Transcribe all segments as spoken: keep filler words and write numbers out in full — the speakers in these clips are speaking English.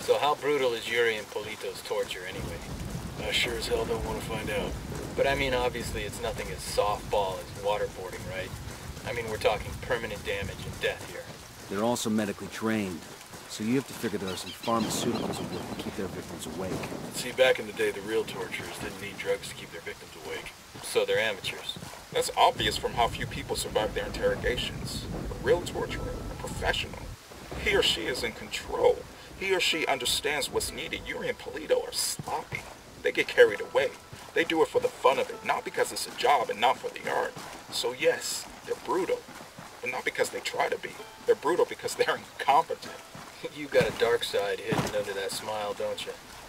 So how brutal is Yuri and Polito's torture anyway? I sure as hell don't want to find out. But I mean, obviously it's nothing as softball as waterboarding, right? I mean, we're talking permanent damage and death here. They're also medically trained, so you have to figure there are some pharmaceuticals at work to keep their victims awake. See, back in the day, the real torturers didn't need drugs to keep their victims awake. So they're amateurs. That's obvious from how few people survive their interrogations. A real torturer, a professional. He or she is in control. He or she understands what's needed. Yuri and Polito are sloppy. They get carried away. They do it for the fun of it, not because it's a job and not for the art. So yes, they're brutal, but not because they try to be. They're brutal because they're incompetent. You got a dark side hidden under that smile, don't you?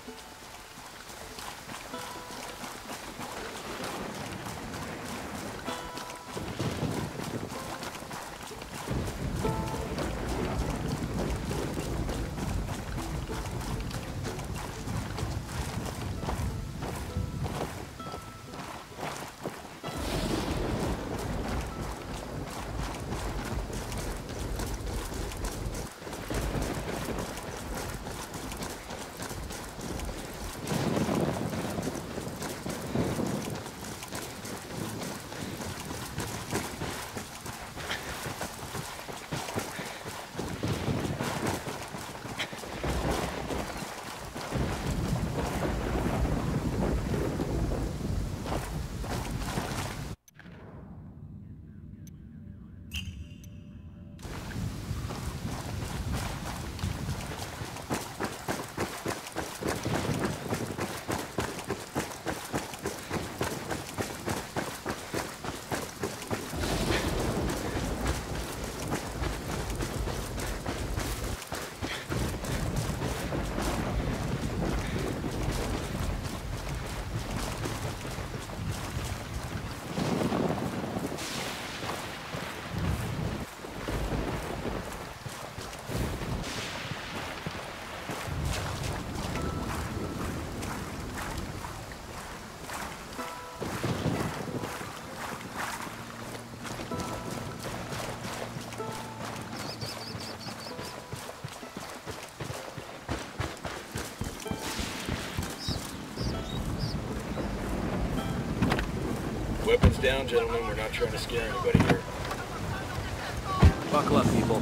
Weapons down, gentlemen. We're not trying to scare anybody here. Buckle up, people.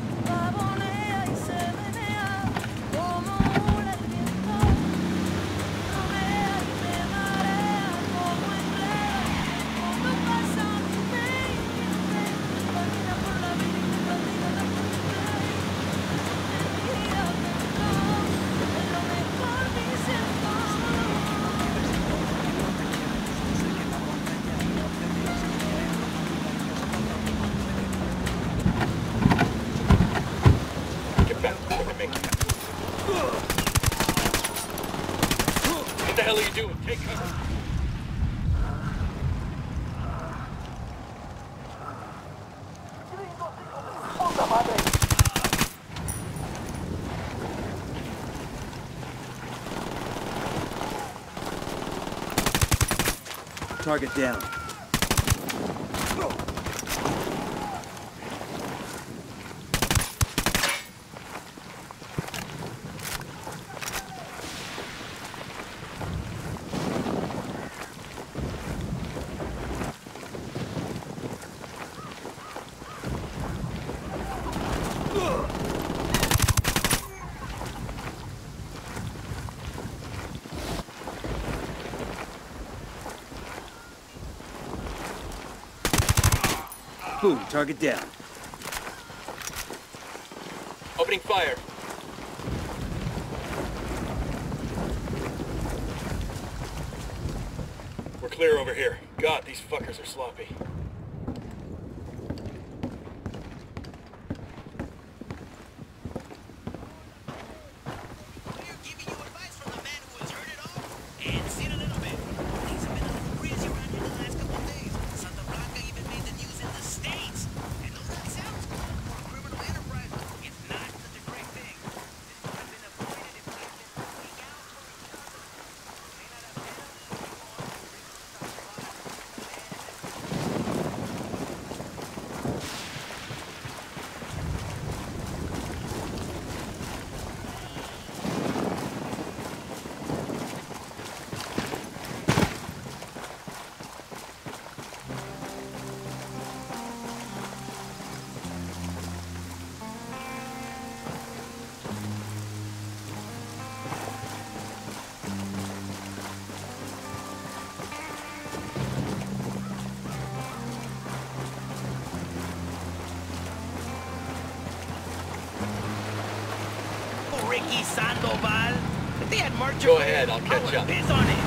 What the hell are you doing? Take cover. Target down. Boom, target down. Opening fire. We're clear over here. God, these fuckers are sloppy. Ricky Sandoval. If they had marched Go over ahead, here, I'll I catch would up. piss on it.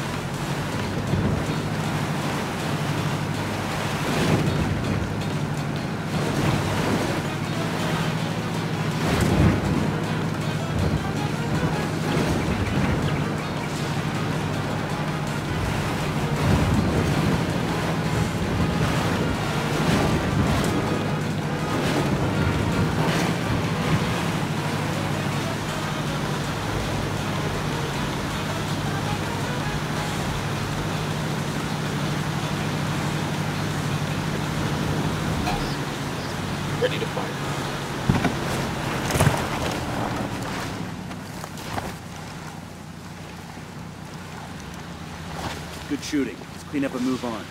Ready to fight. Good shooting. Let's clean up and move on.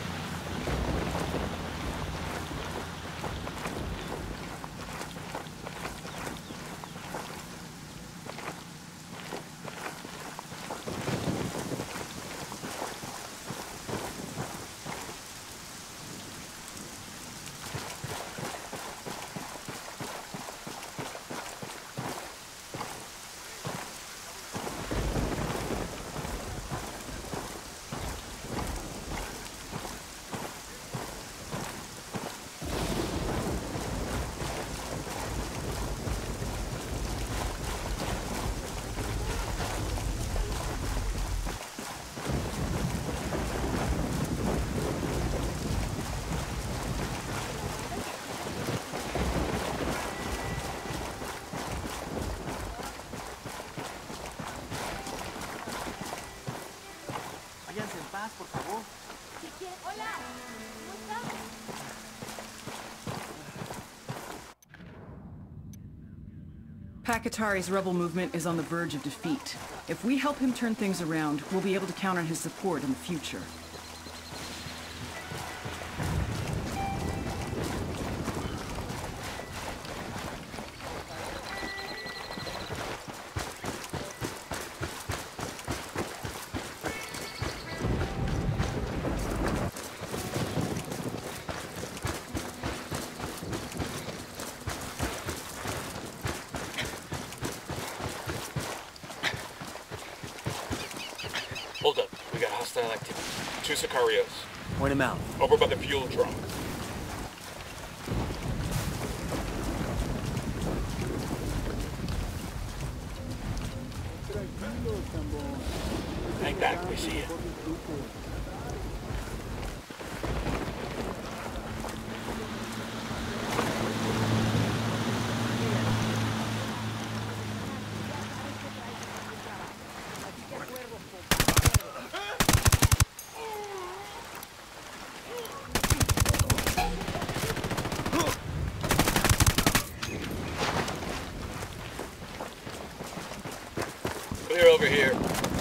Váyanse en paz, por favor. Hola, ¿cómo estás? Pakatari's rebel movement is on the verge of defeat. If we help him turn things around, we'll be able to count on his support in the future. Hold up. We got hostile activity. Two Sicarios. Point him out. Over by the fuel drum. Hang back. We see you. Clear over here.